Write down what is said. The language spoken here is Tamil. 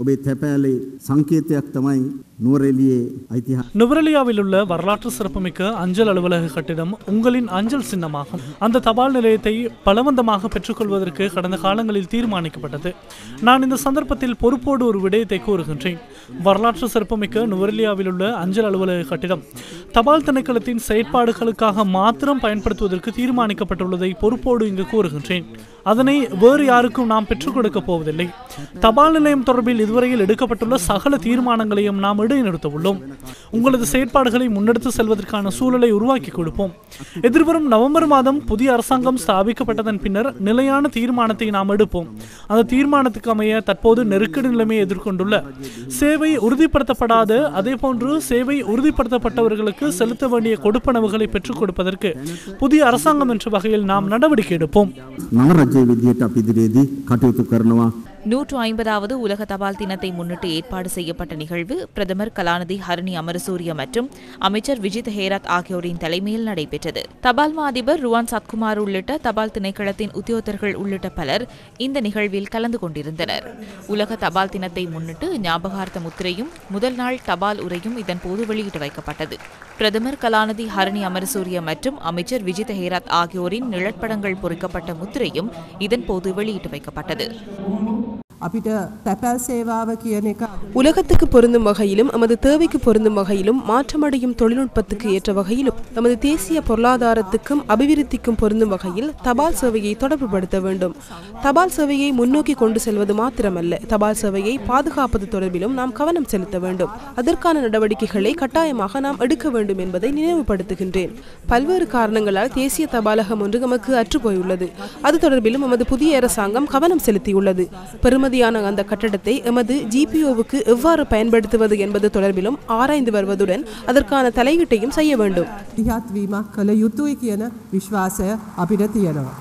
ඔබේ තැපෑලේ සංකේතයක් තමයි நுவரெலியே ஐதிஹாசிக. நுவரெலியாவில் உள்ள வரலாற்று சிறப்புமிக்க அஞ்சல் அலுவலக கட்டிடம் உங்களின் அஞ்சல் சின்னமாகும். அந்த தபால் நிலையத்தை பலவந்தமாக பெற்றுக்கொள்வதற்கு கடந்த காலங்களில் தீர்மானிக்கப்பட்டது. நான் இந்த சந்தர்ப்பத்தில் பொறுப்போடு ஒரு விடயத்தை கூறுகின்றேன். வரலாற்று சிறப்புமிக்க நுவரெலியாவில் உள்ள அஞ்சல் அலுவலக கட்டிடம் தபால் திணைக்களத்தின் செயற்பாடுகளுக்காக மாத்திரம் பயன்படுத்துவதற்கு தீர்மானிக்கப்பட்டுள்ளதை பொறுப்போடு இங்கு கூறுகின்றேன். அதனை வேறு யாருக்கும் நாம் பெற்றுக் கொடுக்க போவதில்லை. தபால் நிலையம் தொடர்பில் இதுவரையில் எடுக்கப்பட்டுள்ள சகல தீர்மானங்களையும் நாம் இடைநிறுத்த உள்ளோம். உங்களது செயற்பாடுகளை முன்னெடுத்து செல்வதற்கான சூழலை உருவாக்கி கொடுப்போம். எதிர்வரும் நவம்பர் மாதம் புதிய அரசாங்கம் ஸ்தாபிக்கப்பட்டதன் பின்னர் நிலையான தீர்மானத்தை நாம் எடுப்போம். அந்த தீர்மானத்துக்கு அமைய தற்போது நெருக்கடி நிலைமையை எதிர்கொண்டுள்ள சேவை உறுதிப்படுத்தப்படாத அதேபோன்று சேவை உறுதிப்படுத்தப்பட்டவர்களுக்கு செலுத்த வேண்டிய கொடுப்பனவுகளை பெற்றுக் கொடுப்பதற்கு புதிய அரசாங்கம் என்ற வகையில் நாம் நடவடிக்கை எடுப்போம். 150வது உலக தபால் தினத்தை முன்னிட்டு ஏற்பாடு செய்யப்பட்ட நிகழ்வு பிரதமர் கலாநிதி ஹரணி அமரசூரிய மற்றும் அமைச்சர் விஜித் ஹேரத் ஆகியோரின் தலைமையில் நடைபெற்றது. தபால் மா அதிபர் ருவான் சத்குமார் உள்ளிட்ட தபால் திணைக்களத்தின் உத்தியோகத்தர்கள் உள்ளிட்ட பலர் இந்த நிகழ்வில் கலந்து கொண்டிருந்தனர். உலக தபால் தினத்தை முன்னிட்டு ஞாபகார்த்த முத்திரையும் முதல் நாள் தபால் உரையும் இதன்போது வெளியிட்டு வைக்கப்பட்டது. பிரதமர் கலாநிதி ஹரணி அமரசூரிய மற்றும் அமைச்சர் விஜித் ஹேரத் ஆகியோரின் நிழற்படங்கள் பொறிக்கப்பட்ட முத்திரையும் இதன்போது வெளியிட்டு வைக்கப்பட்டது. உலகத்துக்கு பொருந்தும் வகையிலும் நமது தேவைக்கு பொருந்தும் வகையிலும் மாற்றமடையும் தொழில்நுட்பத்துக்கு ஏற்ற வகையிலும் நமது தேசிய பொருளாதாரத்துக்கும் அபிவிருத்திக்கும் பொருந்தும் வகையில் தபால் சேவையை தொடர்புபடுத்த வேண்டும். தபால் சேவையை முன்னோக்கி கொண்டு செல்வது மாத்திரமல்ல, தபால் சேவையை பாதுகாப்பது தொடர்பிலும் நாம் கவனம் செலுத்த வேண்டும். அதற்கான நடவடிக்கைகளை கட்டாயமாக நாம் எடுக்க வேண்டும் என்பதை நினைவுபடுத்துகின்றேன். பல்வேறு காரணங்களால் தேசிய தபாலகம் ஒன்று நமக்கு அற்றுப்போயுள்ளது. அது தொடர்பிலும் நமது புதிய அரசாங்கம் கவனம் செலுத்தியுள்ளது. அந்த கட்டடத்தை எமது ஜிபிஓவுக்கு எவ்வாறு பயன்படுத்துவது என்பது தொடர்பிலும் ஆராய்ந்து வருவதுடன் அதற்கான தலையீட்டையும் செய்ய வேண்டும்.